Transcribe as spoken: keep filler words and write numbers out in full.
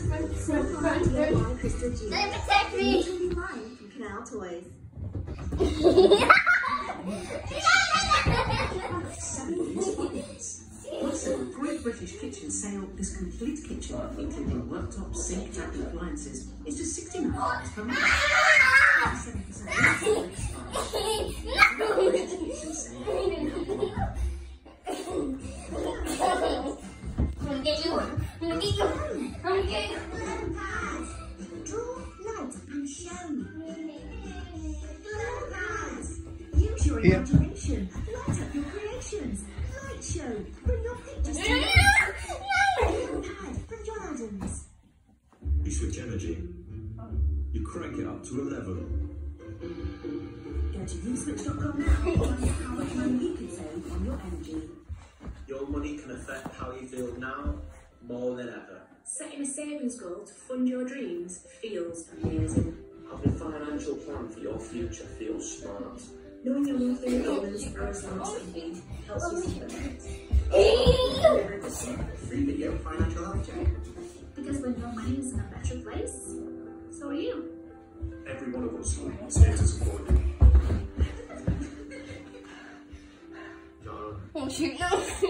Don't protect me! From Canal Toys. Also, Great British Kitchen Sale, this complete kitchen, including worktop, sink, tap and appliances, is just sixty-nine pounds per month. seven percent off. Great British Kitchen Sale. I'm gonna get you. I'm gonna get you. I'm gonna get you. Draw, light and show. Use your imagination. Light up your creations. Light show. Bring your pictures to life. Pad from John Adams. You switch energy. You crank it up to eleven. Go to u switch dot com now and find out how much money you can save on your energy. Your money can affect how you feel now more than ever. Setting a savings goal to fund your dreams feels amazing. Having a financial plan for your future feels smart. Knowing your monthly payments are as much as you need helps you spend Free video financial life check. Because when your money's in a better place, so are you. Every one of us is here to support you. John. Oh shoot, no.